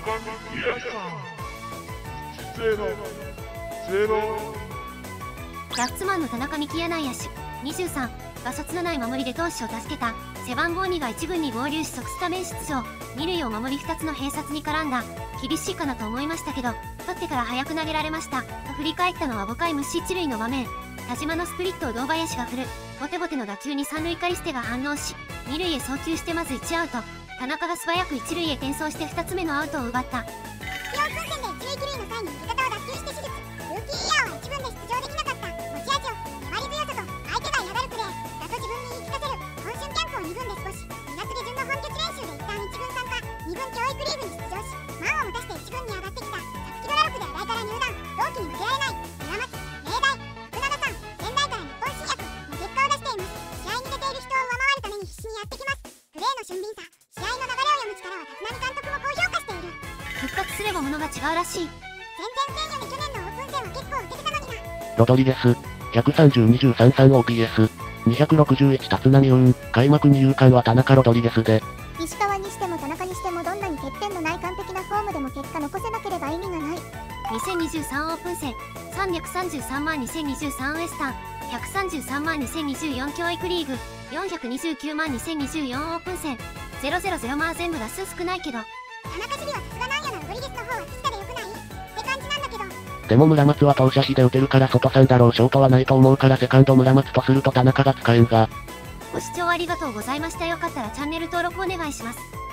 ガッツマンの田中幹也内野手23、ガソツのない守りで投手を助けた。背番号2が1軍に合流し即スタメン出場。2塁を守り2つの併殺に絡んだ。厳しいかなと思いましたけど、取ってから早く投げられました。と振り返ったのは5回無失1塁の場面。田島のスプリットを堂林が振る。ボテボテの打球に三塁カリステが反応し、2塁へ送球してまず1アウト。田中が素早く1塁へ転送して2つ目のアウトを奪った。 基本訓練で一塁二塁の際に味方を脱臼して手術。ルーキーイヤーは1軍で出場できなかった。持ち味を粘り強さと相手が嫌がるプレーだと自分に言い聞かせる。今春キャンプを2軍で過ごし、2月下旬の本拠地練習で一旦1軍参加、2軍教育リーグに出場し、満を持たして1軍に上がってきた。皐月ドラフで新井から入団、同期に負けられない。村松、明大、福永さん、仙台から日本新薬の結果を出しています。試合に出ている人を上回るために必死にやってきます。プレーの俊敏さ、試合の流れを読む力は立浪監督も高評価している。 復活すればものが違うらしい。 全然戦より去年のオープン戦は結構受けてたのにな。 ロドリゲス、130-23-3 OPS、261立浪運、開幕二遊間は田中ロドリゲスで。 石川にしても田中にしてもどんなに欠点のない完璧なフォームでも結果残せなければ意味がない。 2023オープン戦、333万2023ウエスタン、133万2024教育リーグ、429万2024オープン戦、000まあ全部打数少ないけど。 田中守備はさすがなんやな。ロドリゲスの方は土田でよくないって感じなんだけど。 でも村松は投射比で打てるから外さんだろう。ショートはないと思うからセカンド村松とすると田中が使えんが。 ご視聴ありがとうございました。よかったらチャンネル登録お願いします。